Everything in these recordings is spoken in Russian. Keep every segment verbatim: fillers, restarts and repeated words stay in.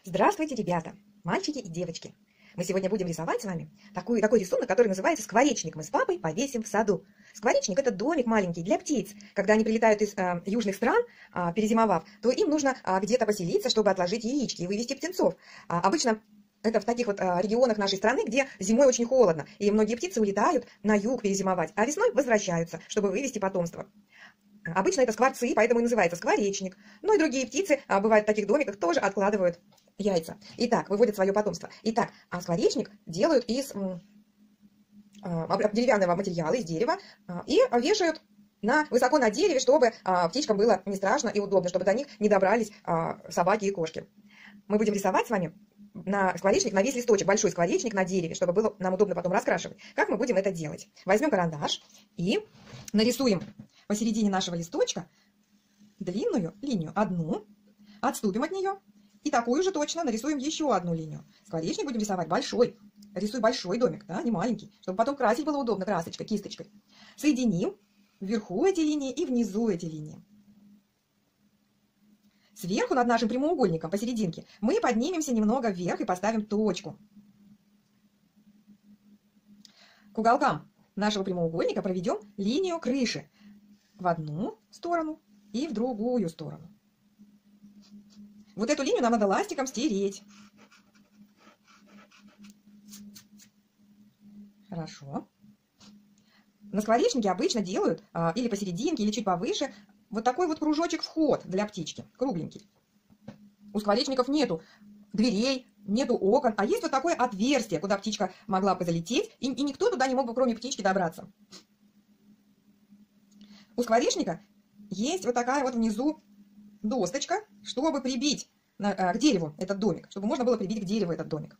Здравствуйте, ребята, мальчики и девочки. Мы сегодня будем рисовать с вами такой, такой рисунок, который называется скворечник. Мы с папой повесим в саду. Скворечник – это домик маленький для птиц. Когда они прилетают из э, южных стран, э, перезимовав, то им нужно э, где-то поселиться, чтобы отложить яички и вывести птенцов. А, обычно это в таких вот э, регионах нашей страны, где зимой очень холодно, и многие птицы улетают на юг перезимовать, а весной возвращаются, чтобы вывести потомство. Обычно это скворцы, поэтому и называется скворечник. Ну и другие птицы, а, бывают в таких домиках, тоже откладывают яйца. Итак, выводят свое потомство. Итак, а скворечник делают из а, деревянного материала, из дерева, а, и вешают на, высоко на дереве, чтобы а, птичкам было не страшно и удобно, чтобы до них не добрались а, собаки и кошки. Мы будем рисовать с вами на скворечник, на весь листочек, большой скворечник на дереве, чтобы было нам удобно потом раскрашивать. Как мы будем это делать? Возьмем карандаш и нарисуем посередине нашего листочка длинную линию, одну, отступим от нее и такую же точно нарисуем еще одну линию. Скворечник будем рисовать большой. Рисуй большой домик, да, не маленький, чтобы потом красить было удобно красочкой, кисточкой. Соединим вверху эти линии и внизу эти линии. Сверху над нашим прямоугольником посерединке мы поднимемся немного вверх и поставим точку. К уголкам нашего прямоугольника проведем линию крыши в одну сторону и в другую сторону. Вот эту линию нам надо ластиком стереть. Хорошо. На скворечнике обычно делают а, или посерединке, или чуть повыше вот такой вот кружочек-вход для птички, кругленький. У скворечников нету дверей, нету окон, а есть вот такое отверстие, куда птичка могла бы залететь, и, и никто туда не мог бы, кроме птички, добраться. У скворечника есть вот такая вот внизу досточка, чтобы прибить на, а, к дереву этот домик, чтобы можно было прибить к дереву этот домик.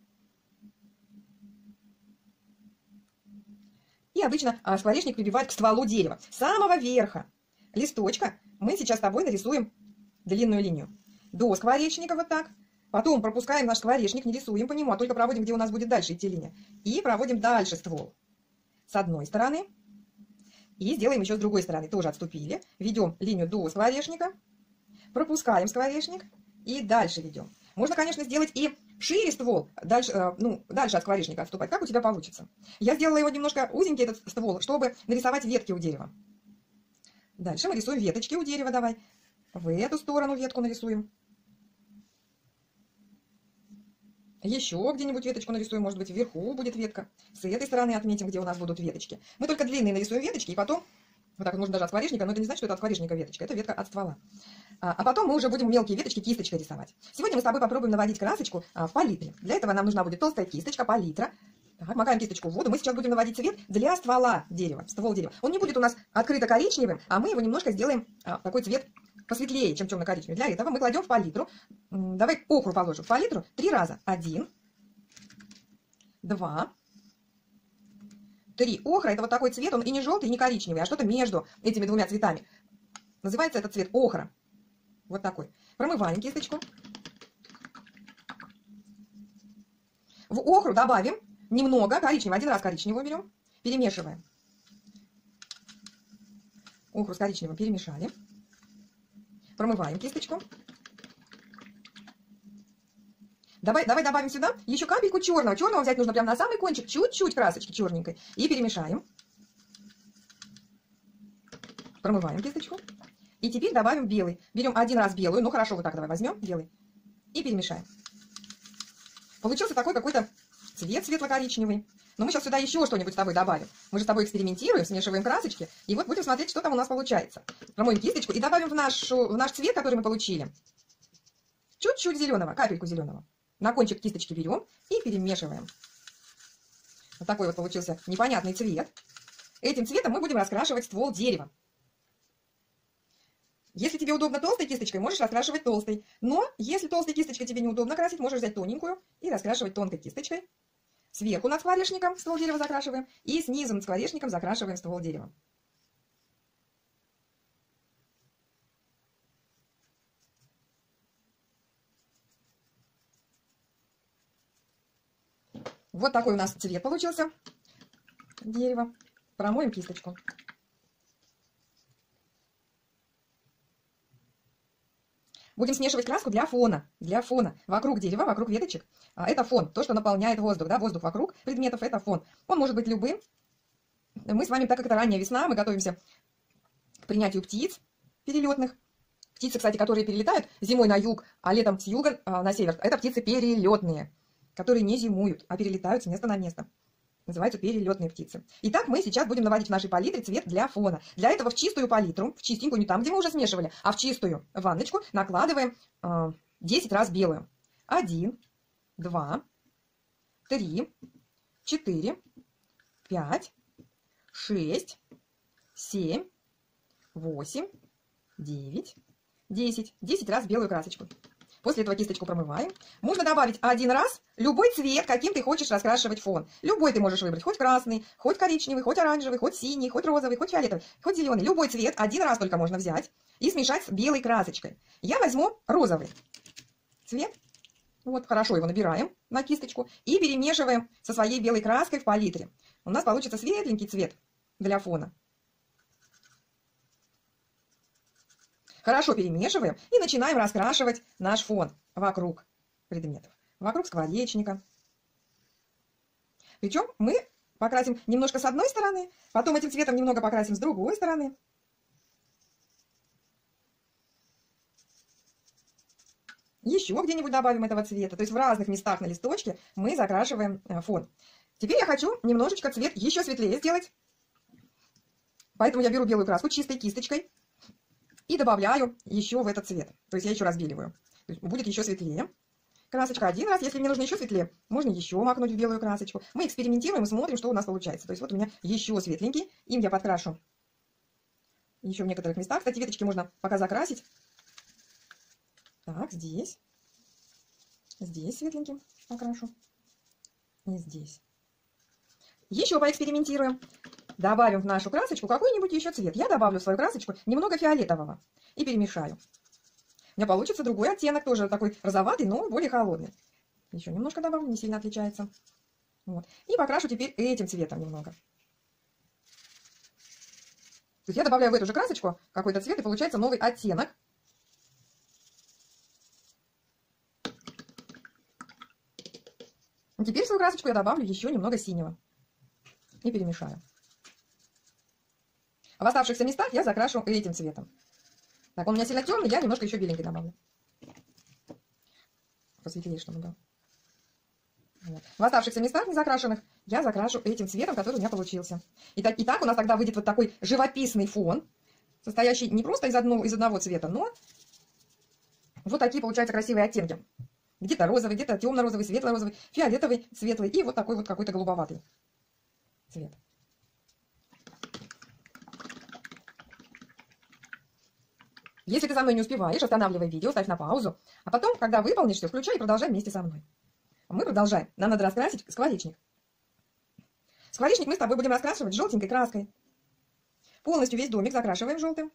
И обычно а, скворечник прибивают к стволу дерева. С самого верха листочка мы сейчас с тобой нарисуем длинную линию. До скворечника вот так. Потом пропускаем наш скворечник, не рисуем по нему, а только проводим, где у нас будет дальше идти линия. И проводим дальше ствол. С одной стороны. И сделаем еще с другой стороны. Тоже отступили. Ведем линию до скворечника. Пропускаем скворечник. И дальше ведем. Можно, конечно, сделать и шире ствол, дальше, ну, дальше от скворечника отступать. Как у тебя получится? Я сделала его немножко узенький, этот ствол, чтобы нарисовать ветки у дерева. Дальше мы рисуем веточки у дерева. Давай. В эту сторону ветку нарисуем. Еще где-нибудь веточку нарисуем, может быть, вверху будет ветка. С этой стороны отметим, где у нас будут веточки. Мы только длинные нарисуем веточки, и потом, вот так можно даже от скворечника, но это не значит, что это от скворечника веточка, это ветка от ствола. А, а потом мы уже будем мелкие веточки кисточкой рисовать. Сегодня мы с тобой попробуем наводить красочку а, в палитре. Для этого нам нужна будет толстая кисточка, палитра. Так, макаем кисточку в воду. Мы сейчас будем наводить цвет для ствола дерева, ствол дерева. Он не будет у нас открыто коричневым, а мы его немножко сделаем а, такой цвет посветлее, чем темно-коричневый. Для этого мы кладем в палитру. Давай охру положим в палитру три раза. Один, два, три. Охра — это вот такой цвет, он и не желтый, и не коричневый, а что-то между этими двумя цветами. Называется этот цвет охра. Вот такой. Промываем кисточку. В охру добавим немного коричневого. Один раз коричневого берем. Перемешиваем. Охру с коричневым перемешали. Промываем кисточку. Давай, давай добавим сюда еще капельку черного. Черного взять нужно прямо на самый кончик. Чуть-чуть красочки черненькой. И перемешаем. Промываем кисточку. И теперь добавим белый. Берем один раз белую. Ну хорошо, вот так давай возьмем белый. И перемешаем. Получился такой какой-то цвет светло-коричневый. Но мы сейчас сюда еще что-нибудь с тобой добавим. Мы же с тобой экспериментируем, смешиваем красочки. И вот будем смотреть, что там у нас получается. Промоем кисточку и добавим в, нашу, в наш цвет, который мы получили, чуть-чуть зеленого, капельку зеленого. На кончик кисточки берем и перемешиваем. Вот такой вот получился непонятный цвет. Этим цветом мы будем раскрашивать ствол дерева. Если тебе удобно толстой кисточкой, можешь раскрашивать толстой. Но если толстой кисточкой тебе неудобно красить, можешь взять тоненькую и раскрашивать тонкой кисточкой. Сверху над скворечником ствол дерева закрашиваем. И снизу над скворечником закрашиваем ствол дерева. Вот такой у нас цвет получился дерева. Промоем кисточку. будем смешивать краску для фона. Для фона. Вокруг дерева, вокруг веточек. Это фон. То, что наполняет воздух. Да? Воздух вокруг предметов – это фон. Он может быть любым. Мы с вами, так как это ранняя весна, мы готовимся к принятию птиц перелетных. Птицы, кстати, которые перелетают зимой на юг, а летом с юга на север. Это птицы перелетные, которые не зимуют, а перелетают с места на место. Называются перелетные птицы. Итак, мы сейчас будем наводить в нашей палитре цвет для фона. Для этого в чистую палитру, в чистенькую, не там, где мы уже смешивали, а в чистую ванночку накладываем э, десять раз белую. один, два, три, четыре, пять, шесть, семь, восемь, девять, десять. десять раз белую красочку. После этого кисточку промываем. Можно добавить один раз любой цвет, каким ты хочешь раскрашивать фон. Любой ты можешь выбрать. Хоть красный, хоть коричневый, хоть оранжевый, хоть синий, хоть розовый, хоть фиолетовый, хоть зеленый. Любой цвет один раз только можно взять и смешать с белой красочкой. Я возьму розовый цвет. Вот, хорошо его набираем на кисточку и перемешиваем со своей белой краской в палитре. У нас получится светленький цвет для фона. Хорошо перемешиваем и начинаем раскрашивать наш фон вокруг предметов. Вокруг скворечника. Причем мы покрасим немножко с одной стороны, потом этим цветом немного покрасим с другой стороны. Еще где-нибудь добавим этого цвета. То есть в разных местах на листочке мы закрашиваем фон. Теперь я хочу немножечко цвет еще светлее сделать. Поэтому я беру белую краску чистой кисточкой и добавляю еще в этот цвет. То есть я еще разбеливаю. То есть будет еще светлее. Красочка один раз. Если мне нужно еще светлее, можно еще макнуть в белую красочку. Мы экспериментируем и смотрим, что у нас получается. То есть вот у меня еще светленький. Им я подкрашу еще в некоторых местах. Кстати, веточки можно пока закрасить. Так, здесь. Здесь светленьким покрашу. И здесь. Еще поэкспериментируем. Добавим в нашу красочку какой-нибудь еще цвет. Я добавлю в свою красочку немного фиолетового. И перемешаю. У меня получится другой оттенок, тоже такой розоватый, но более холодный. Еще немножко добавлю, не сильно отличается. Вот. И покрашу теперь этим цветом немного. То есть я добавляю в эту же красочку какой-то цвет, и получается новый оттенок. А теперь в свою красочку я добавлю еще немного синего. И перемешаю. В оставшихся местах я закрашу этим цветом. Так, он у меня сильно темный, я немножко еще беленький добавлю. Посветлее, чтобы был. Вот. В оставшихся местах незакрашенных я закрашу этим цветом, который у меня получился. И так, и так у нас тогда выйдет вот такой живописный фон, состоящий не просто из одного, из одного цвета, но вот такие получаются красивые оттенки. Где-то розовый, где-то темно-розовый, светло-розовый, фиолетовый, светлый и вот такой вот какой-то голубоватый цвет. Если ты со мной не успеваешь, останавливай видео, ставь на паузу. А потом, когда выполнишь все, включай и продолжай вместе со мной. Мы продолжаем. Нам надо раскрасить скворечник. Скворечник мы с тобой будем раскрашивать желтенькой краской. Полностью весь домик закрашиваем желтым.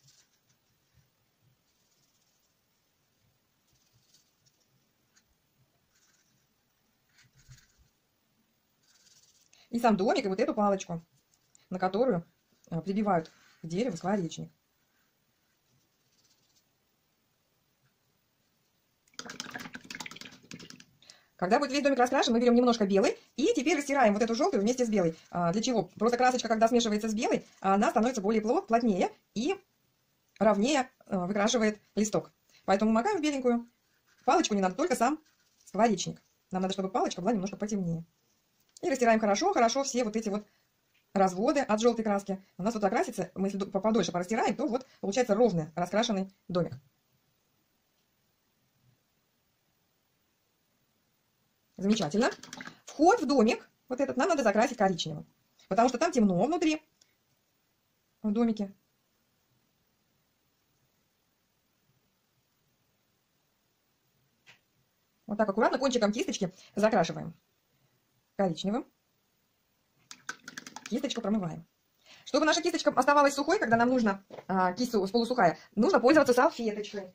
И сам домик, и вот эту палочку, на которую прибивают к дереву скворечник. Когда будет весь домик раскрашен, мы берем немножко белый и теперь растираем вот эту желтую вместе с белой. А, для чего? Просто красочка, когда смешивается с белой, она становится более плотнее и ровнее а, выкрашивает листок. Поэтому макаем в беленькую. Палочку не надо, только сам скворечник. Нам надо, чтобы палочка была немножко потемнее. И растираем хорошо-хорошо все вот эти вот разводы от желтой краски. У нас вот окрасится, мы если подольше порастираем, то вот получается ровный раскрашенный домик. Замечательно. Вход в домик, вот этот, нам надо закрасить коричневым. Потому что там темно внутри, в домике. Вот так аккуратно кончиком кисточки закрашиваем коричневым. Кисточку промываем. Чтобы наша кисточка оставалась сухой, когда нам нужно а, кисть полусухая, нужно пользоваться салфеточкой.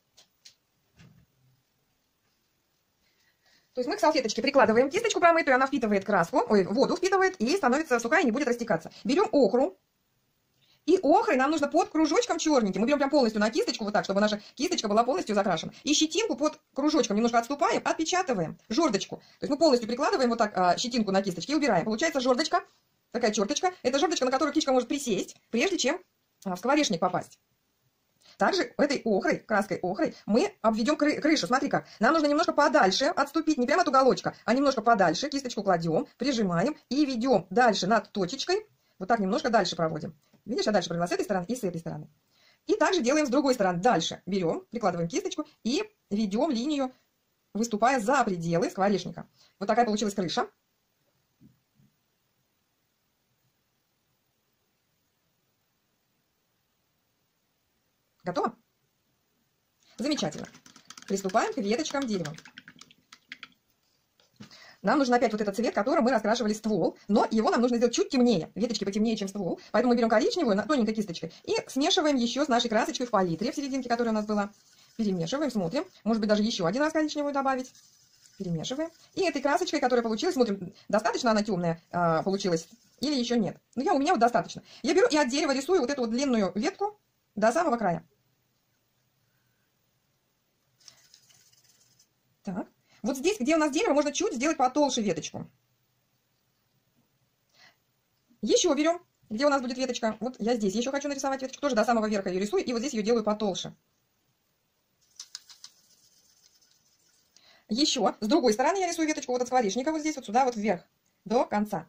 То есть мы к салфеточке прикладываем кисточку промытую, она впитывает краску, ой, воду впитывает и становится сухая и не будет растекаться. Берем охру И охрой нам нужно под кружочком черненьким. Мы берем прям полностью на кисточку, вот так, чтобы наша кисточка была полностью закрашена. И щетинку под кружочком немножко отступаем, отпечатываем жердочку. То есть мы полностью прикладываем вот так а, щетинку на кисточке и убираем. Получается жердочка, такая черточка. Это жердочка, на которую птичка может присесть, прежде чем а, в скворечник попасть. Также этой охрой, краской охрой, мы обведем кры крышу. Смотри как. Нам нужно немножко подальше отступить, не прямо от уголочка, а немножко подальше. Кисточку кладем, прижимаем и ведем дальше над точечкой. Вот так немножко дальше проводим. Видишь, я дальше провела с этой стороны и с этой стороны. И также делаем с другой стороны. Дальше берем, прикладываем кисточку и ведем линию, выступая за пределы скворечника. Вот такая получилась крыша. Готово? Замечательно. Приступаем к веточкам дерева. Нам нужен опять вот этот цвет, которым мы раскрашивали ствол, но его нам нужно сделать чуть темнее. Веточки потемнее, чем ствол. Поэтому мы берем коричневую, тоненькой кисточкой, и смешиваем еще с нашей красочкой в палитре в серединке, которая у нас была. Перемешиваем, смотрим. Может быть, даже еще один раз коричневую добавить. Перемешиваем. И этой красочкой, которая получилась, смотрим, достаточно она темная а, получилась или еще нет. Ну, я, у меня вот достаточно. Я беру и от дерева рисую вот эту вот длинную ветку до самого края. Так. Вот здесь, где у нас дерево, можно чуть сделать потолще веточку. Еще берем, где у нас будет веточка. Вот я здесь еще хочу нарисовать веточку. Тоже до самого верха ее рисую. И вот здесь ее делаю потолще. Еще с другой стороны я рисую веточку вот от скворечника. Вот здесь вот сюда вот вверх. До конца.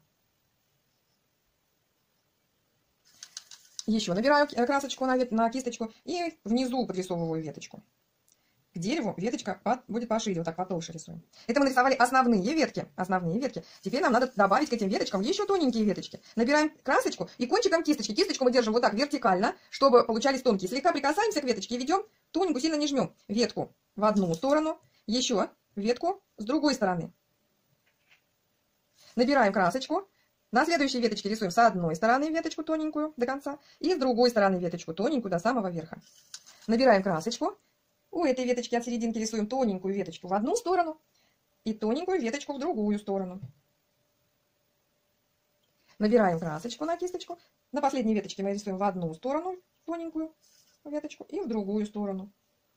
Еще набираю красочку на, на кисточку. И внизу подрисовываю веточку. К дереву веточка под, будет пошире, вот так потолще рисуем. Это мы нарисовали основные ветки, основные ветки. Теперь нам надо добавить к этим веточкам еще тоненькие веточки. Набираем красочку и кончиком кисточки. Кисточку мы держим вот так вертикально, чтобы получались тонкие. Слегка прикасаемся к веточке и ведем тоненькую, сильно не жмем. Ветку в одну сторону, еще ветку с другой стороны. Набираем красочку. На следующей веточке рисуем с одной стороны веточку тоненькую до конца и с другой стороны веточку тоненькую до самого верха. Набираем красочку. У этой веточки от серединки рисуем тоненькую веточку в одну сторону и тоненькую веточку в другую сторону. Набираем красочку на кисточку. На последней веточке мы рисуем в одну сторону тоненькую веточку и в другую сторону.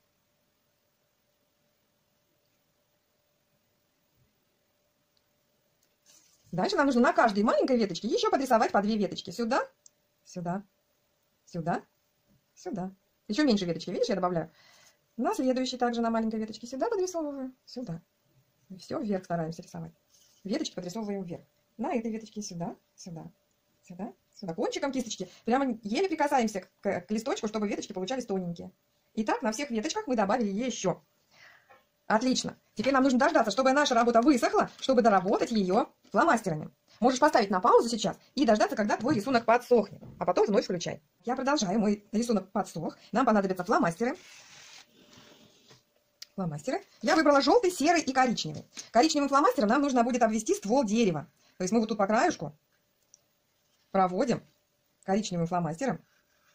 Дальше нам нужно на каждой маленькой веточке еще подрисовать по две веточки. Сюда, сюда, сюда, сюда. Еще меньше веточки, видишь, я добавляю. На следующей также на маленькой веточке сюда подрисовываю, сюда. И все вверх стараемся рисовать. Веточки подрисовываем вверх. На этой веточке сюда, сюда, сюда, сюда. Кончиком кисточки прямо еле прикасаемся к, к листочку, чтобы веточки получались тоненькие. И так на всех веточках мы добавили еще. Отлично. Теперь нам нужно дождаться, чтобы наша работа высохла, чтобы доработать ее фломастерами. Можешь поставить на паузу сейчас и дождаться, когда твой рисунок подсохнет. А потом вновь включай. Я продолжаю. Мой рисунок подсох. Нам понадобятся фломастеры. Фломастеры. Я выбрала желтый, серый и коричневый. Коричневым фломастером нам нужно будет обвести ствол дерева. То есть мы вот тут по краешку проводим коричневым фломастером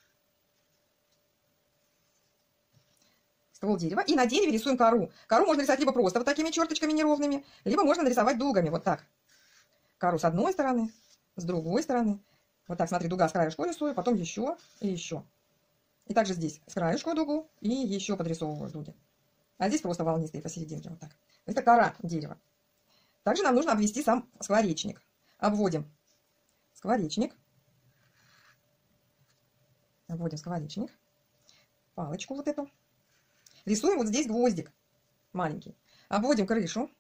ствол дерева. И на дереве рисуем кору. Кору можно рисовать либо просто вот такими черточками неровными, либо можно нарисовать дугами. Вот так. Кору с одной стороны, с другой стороны. Вот так, смотри, дуга с краешку рисую, потом еще и еще. И также здесь с краешку дугу и еще подрисовываю дуги. А здесь просто волнистые посерединке, вот так. Это кора дерева. Также нам нужно обвести сам скворечник. Обводим скворечник. Обводим скворечник. Палочку вот эту. Рисуем вот здесь гвоздик маленький. Обводим крышу.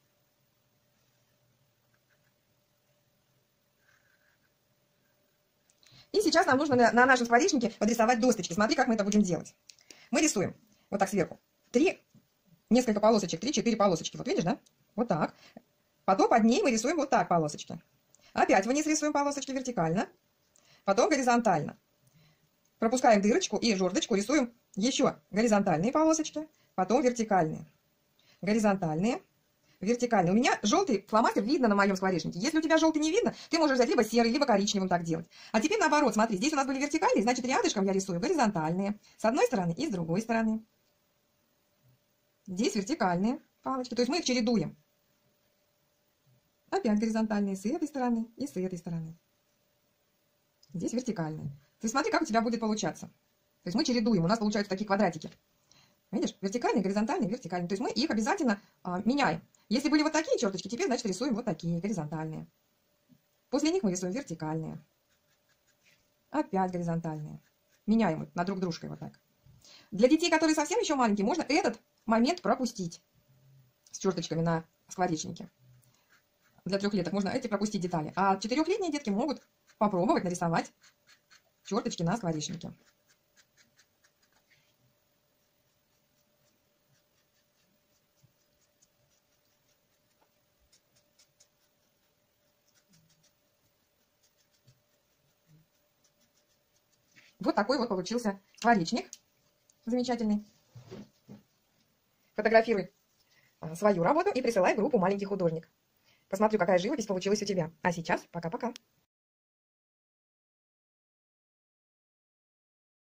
И сейчас нам нужно на, на нашем скворечнике подрисовать досточки. Смотри, как мы это будем делать. Мы рисуем вот так сверху. Три, несколько полосочек, три-четыре полосочки. Вот видишь, да? Вот так. Потом под ней мы рисуем вот так полосочки. Опять вниз рисуем полосочки вертикально. Потом горизонтально. Пропускаем дырочку и жердочку, рисуем еще горизонтальные полосочки. Потом вертикальные. Горизонтальные. Вертикальные. У меня желтый фломастер видно на моем скворечнике. Если у тебя желтый не видно, ты можешь взять либо серый, либо коричневым так делать. А теперь наоборот, смотри, здесь у нас были вертикальные, значит рядышком я рисую горизонтальные. С одной стороны и с другой стороны. Здесь вертикальные палочки, то есть мы их чередуем. Опять горизонтальные с этой стороны и с этой стороны. Здесь вертикальные. Ты смотри, как у тебя будет получаться. То есть мы чередуем, у нас получаются такие квадратики. Видишь? Вертикальный, горизонтальный, вертикальный. То есть мы их обязательно а, меняем. Если были вот такие черточки, теперь, значит, рисуем вот такие, горизонтальные. После них мы рисуем вертикальные. Опять горизонтальные. Меняем вот на друг дружкой вот так. Для детей, которые совсем еще маленькие, можно этот момент пропустить с черточками на скворечнике. Для трехлеток можно эти пропустить детали. А четырехлетние детки могут попробовать нарисовать черточки на скворечнике. Вот такой вот получился скворечник. Замечательный. Фотографируй свою работу и присылай в группу «Маленький художник». Посмотрю, какая живопись получилась у тебя. А сейчас пока-пока.